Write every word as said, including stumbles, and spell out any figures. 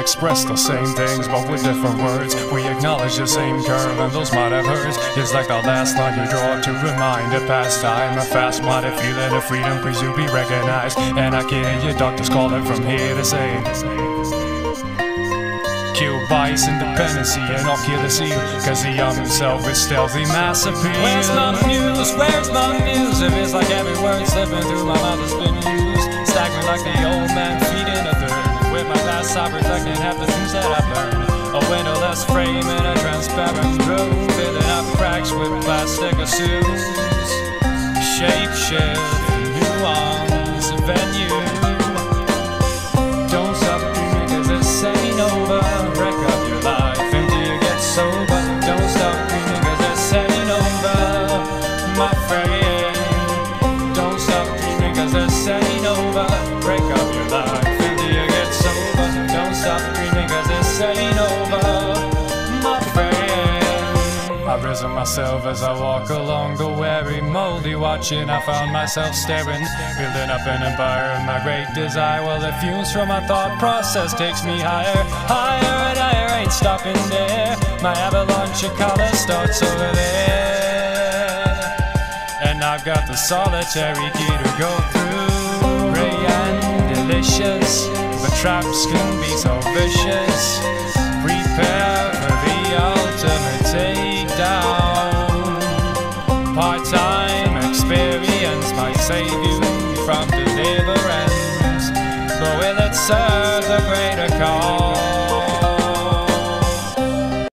express the same things but with different words. We acknowledge the same curve and those might have hurts. It's like the last line you draw to remind a past time. A fast-minded feeling of freedom please to be recognized. And I can hear your doctors calling from here to say, kill bias, independency, and I'll kill the seal. Cause the young himself is stealthy mass appeal. Where's my muse? Where's my muse? If it's like every word slipping through my mouth has been used. Staggering like the old man feeding a third. With my glass eye reflecting half the things that I've learned. A windowless frame in a transparent room, filling up cracks with plastic assumes. Shape shift, nuance, venue. Don't stop dreaming cause this ain't over. Wreck up your life until you get sober. Don't stop dreaming cause this ain't over, my friend. Don't stop dreaming cause this ain't over. Break up your life until you get sober. Don't stop dreaming cause this ain't over, my friend. I've risen myself as I walk along the weary, moldy watching. I found myself staring, building up an empire of my great desire. Well, the fumes from my thought process takes me higher, higher and higher. Ain't stopping there. My avalanche of color starts over there, and I've got the solitary key to go through. Gray and delicious, but traps can be so vicious. Prepare for the ultimate takedown. Part-time experience might save you from deliverance, but will it serve?